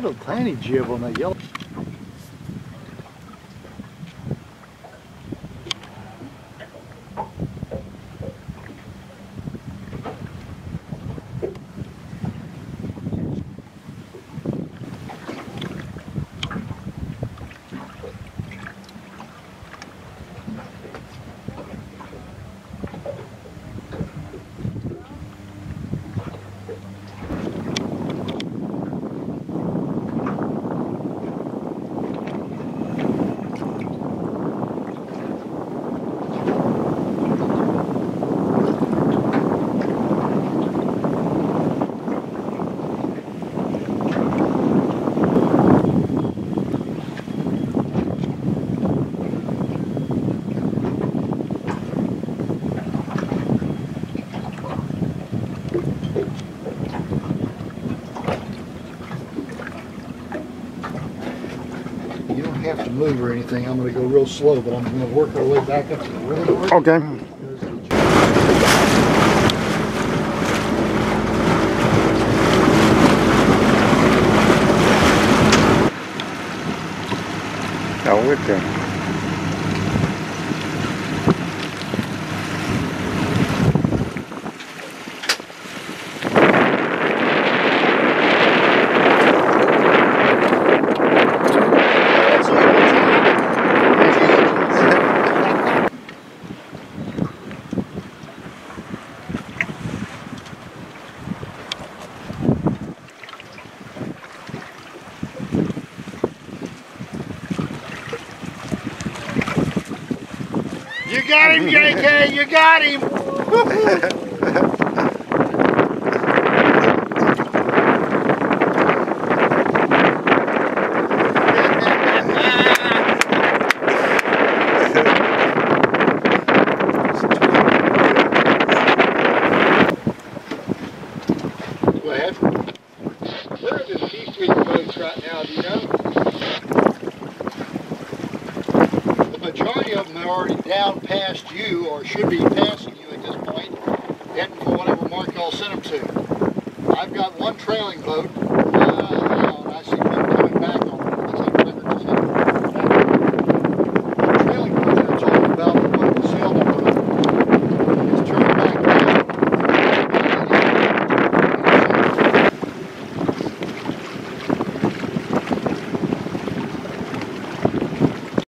little tiny jib on that yellow. You don't have to move or anything. I'm going to go real slow, but I'm going to work our way back up to the river. Okay. Oh, okay. You got him, JK, you got him! Go ahead. Where are the C3 boats right now, do you know? The majority of them are already down past you, or should be passing you at this point, heading for whatever mark y'all sent them to. I've got one trailing boat